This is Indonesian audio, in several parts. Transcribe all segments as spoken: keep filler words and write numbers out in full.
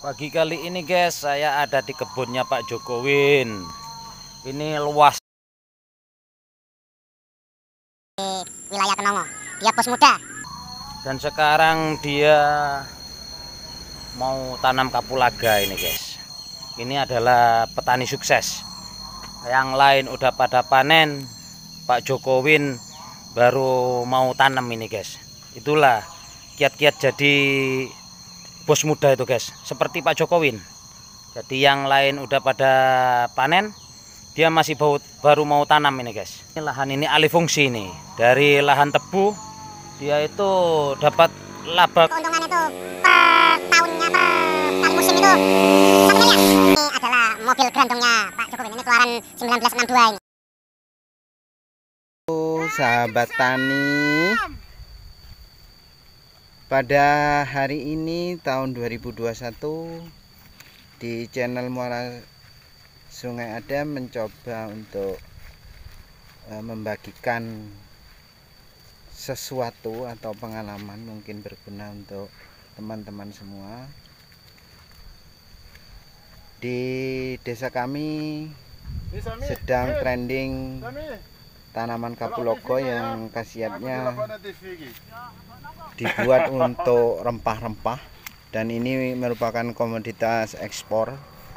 Pagi kali ini guys, saya ada di kebunnya Pak Jokowin. Ini luas. Wilayah Kenongo. Dia bos muda. Dan sekarang dia mau tanam kapulaga ini guys. Ini adalah petani sukses. Yang lain udah pada panen, Pak Jokowin baru mau tanam ini guys. Itulah kiat-kiat jadi bos muda itu guys, seperti Pak Jokowin. Jadi yang lain udah pada panen, dia masih baru, baru mau tanam ini guys. Ini lahan ini alih fungsi nih. Dari lahan tebu dia itu dapat laba. Keuntungan itu per tahunnya, per kali musim itu satu miliar. Ini adalah mobil grandongnya Pak Jokowin, ini keluaran seribu sembilan ratus enam puluh dua ini. Sahabat tani, pada hari ini tahun dua ribu dua puluh satu di channel Muara Sungai Adem mencoba untuk e, membagikan sesuatu atau pengalaman mungkin berguna untuk teman-teman semua. Di desa kami sedang trending tanaman kapulaga yang khasiatnya dibuat untuk rempah-rempah, dan ini merupakan komoditas ekspor.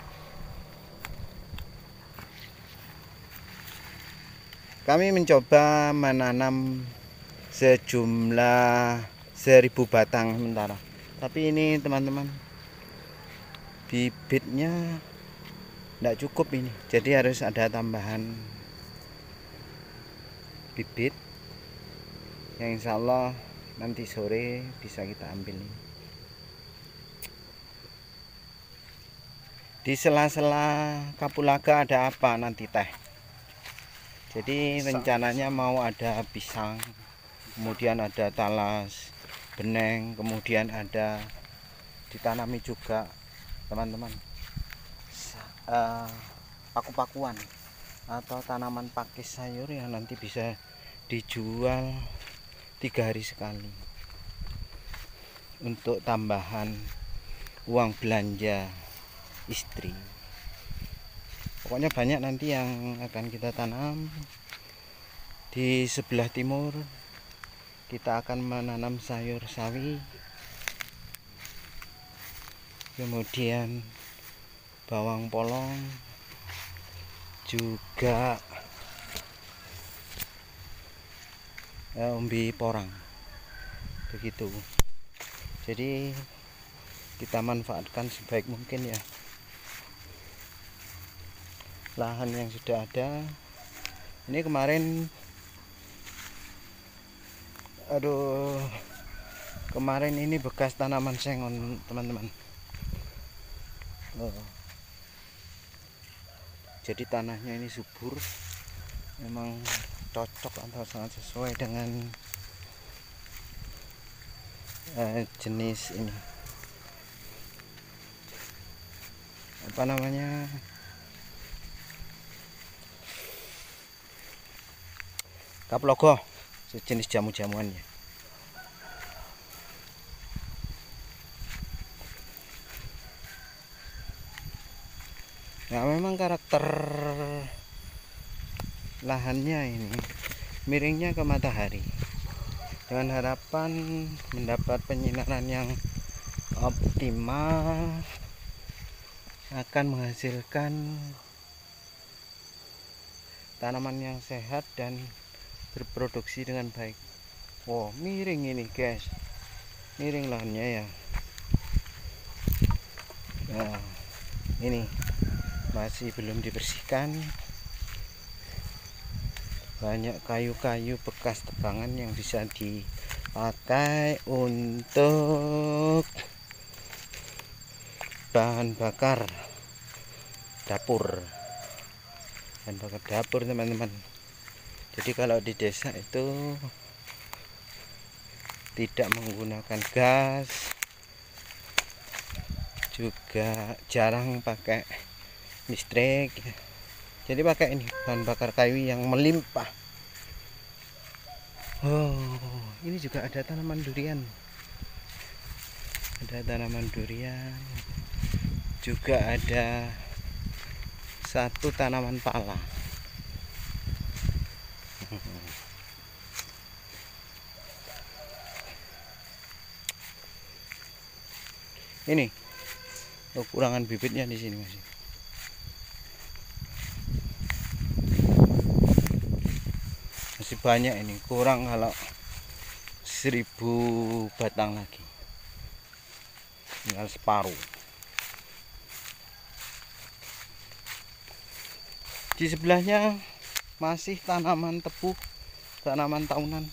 Kami mencoba menanam sejumlah seribu batang sementara, tapi ini teman-teman, bibitnya tidak cukup ini, jadi harus ada tambahan bibit yang insya Allah nanti sore bisa kita ambil. Di sela-sela kapulaga ada apa nanti teh? Jadi rencananya mau ada pisang, kemudian ada talas, beneng, kemudian ada ditanami juga teman-teman uh, paku-pakuan atau tanaman pakis sayur yang nanti bisa dijual tiga hari sekali untuk tambahan uang belanja istri. Pokoknya banyak nanti yang akan kita tanam. Di sebelah timur kita akan menanam sayur sawi, kemudian bawang polong, juga eh, umbi porang, begitu. Jadi kita manfaatkan sebaik mungkin ya lahan yang sudah ada. Ini kemarin aduh kemarin ini bekas tanaman sengon teman-teman. Oh. Jadi tanahnya ini subur, memang cocok atau sangat sesuai dengan eh, jenis ini apa namanya kapulaga, sejenis jamu-jamuannya. Nah, memang karakter lahannya ini miringnya ke matahari, dengan harapan mendapat penyinaran yang optimal akan menghasilkan tanaman yang sehat dan berproduksi dengan baik. Wow, miring ini guys, miring lahannya ya. Nah, ini masih belum dibersihkan, banyak kayu-kayu bekas tebangan yang bisa dipakai untuk bahan bakar dapur, bahan bakar dapur teman-teman. Jadi kalau di desa itu tidak menggunakan gas, juga jarang pakai listrik, jadi pakai ini bahan bakar kayu yang melimpah. Oh, ini juga ada tanaman durian, ada tanaman durian. juga ada satu tanaman pala. Ini kekurangan bibitnya di sini masih. Masih banyak ini, kurang kalau seribu batang lagi. Tinggal separuh. Di sebelahnya masih tanaman tebu, tanaman tahunan.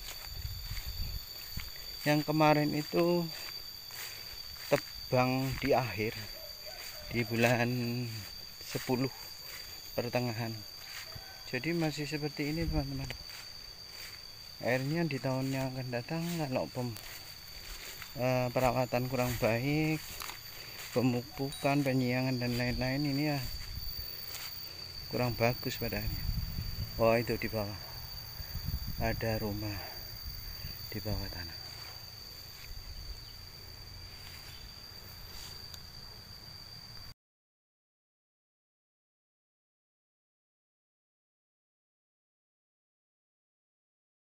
Yang kemarin itu tebang di akhir, di bulan sepuluh pertengahan. Jadi masih seperti ini teman-teman. Airnya di tahun yang akan datang kalau pem, eh, perawatan kurang baik, pemupukan, penyiangan dan lain-lain, ini ya kurang bagus pada akhirnya. Oh, itu di bawah ada rumah di bawah tanah.